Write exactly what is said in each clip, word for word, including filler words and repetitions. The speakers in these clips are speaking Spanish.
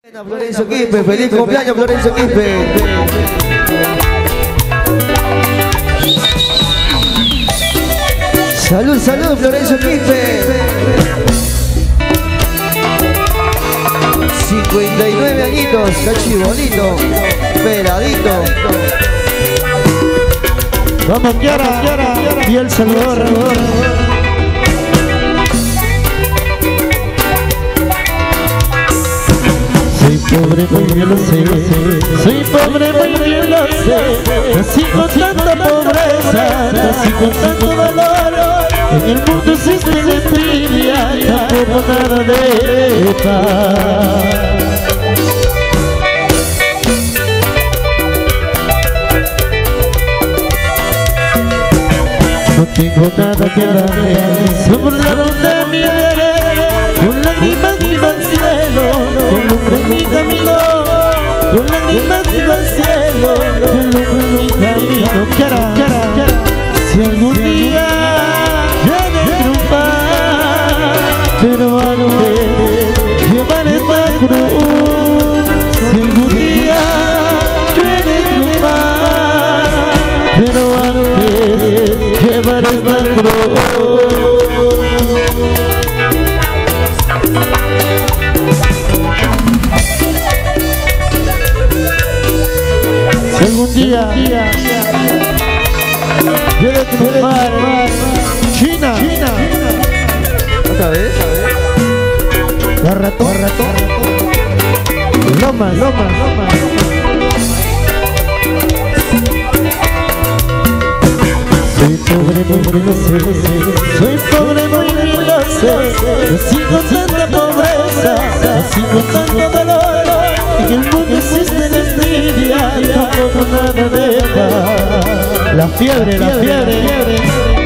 Florencio Quispe, feliz cumpleaños Florencio Quispe. Salud, salud Florencio Quispe. cincuenta y nueve añitos, cachibonito, peladito. Vamos Kiara, Kiara, y el Salvador. Soy pobre, muy bien lo sé. Soy pobre, muy bien lo sé. Nací con tanta pobreza, nací con tanto dolor. En el mundo existe la envidia, tampoco nada de paz. No tengo nada que darle, se burlaron de mi derecho, con lágrimas iba al cielo, con lumbre en mi camino, con lágrimas iba al cielo, con lumbre en mi camino. Kiara, Kiara, Kiara. Si algún día he de triunfar, pero a lo que llevar esta cruz. Si algún día he de triunfar, pero a lo que llevar esta cruz. Si algún día yo de triunfar, China, China, ¿Otra vez? la ratón, ratón, Loma, Loma, Loma. Soy pobre, muy bien lo sé. Soy pobre, muy bien lo sé. Nací con tanta pobreza, nací con tanto dolor. En el mundo existe la envidia, tampoco nada de paz. La fiebre, la fiebre, fiebre.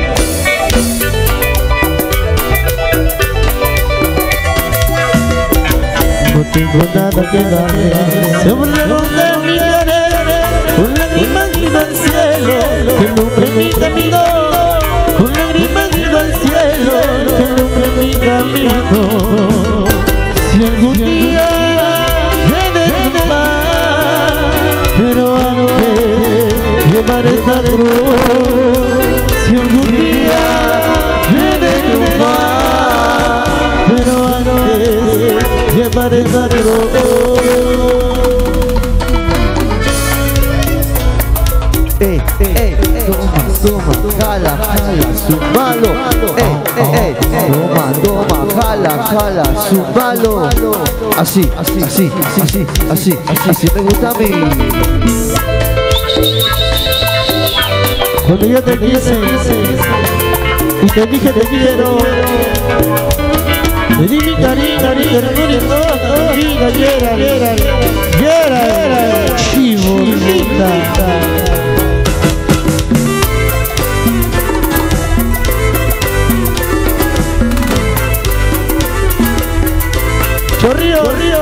No tengo nada que darle, se burlaron de mi querer, con lágrimas iba al cielo, que lumbre en mi camino, con lágrimas iba al cielo, que lumbre en mi camino. Si algún día he de triunfar, pero a lo que llevar esta cruz. Si algún día he de triunfar, pero a lo que llevar esta cruz. Eh, eh, eh, toma, toma, jala, jala, zumbalo. Eh, eh, eh, toma, toma, jala, jala, zumbalo. Así, así, así, así, así, así, así, así me gusta a mí. Cuando yo te quise y te dije te quiero, te di mi cariño, cariño, cariño, todo, vida, yera, yera, yera, yera, chibolita. Corrió, corrió.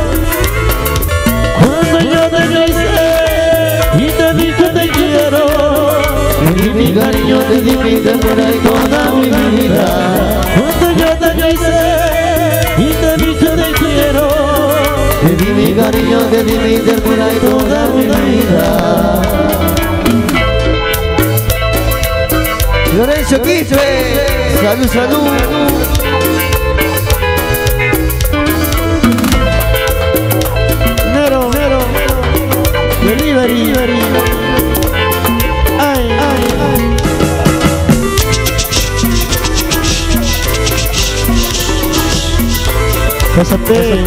Cuando yo te quise y te dije te quiero, te di mi cariño, te di mi ternura y toda mi vida. Cuando yo te quise y te dije te quiero, Te di mi cariño, te di mi ternura y toda mi vida. Florencio Quispe, salud, salud. Nero, Nero, delivery, delivery. Ay, ay, ay. Pásate.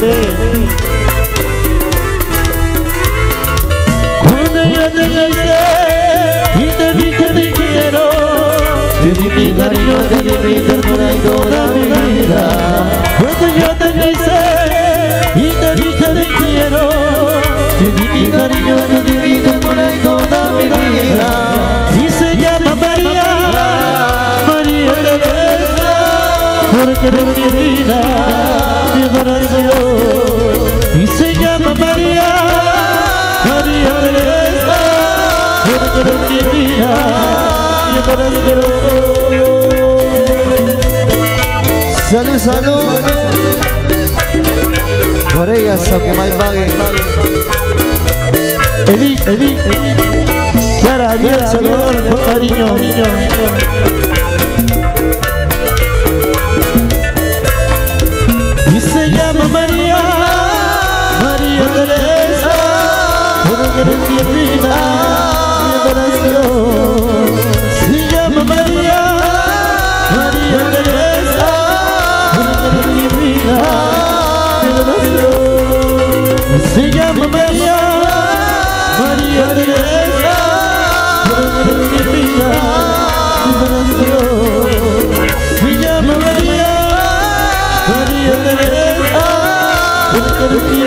Cuando yo te quise y te dije te quiero, Te di mi cariño, te di mi ternura y toda mi vida. cuando yo te quise y te dije te quiero, Te di mi cariño, te di mi ternura y toda mi vida. y se llama María, María Teresa, porque de mi vida mi corazón. Y se llama María, María Teresa, porque de mi vida mi corazón. Salud, salud. por ella se que mal pague. Edith, Edith, Clara, Díaz, Salvador, por cariño. Y se llama María, María Teresa, porque eres mi vida, mi adoración. Se llama María, María Teresa, porque eres mi vida, mi adoración. Se llama María, María Teresa, porque eres mi vida, mi adoración. Se llama María, María Teresa, porque eres mi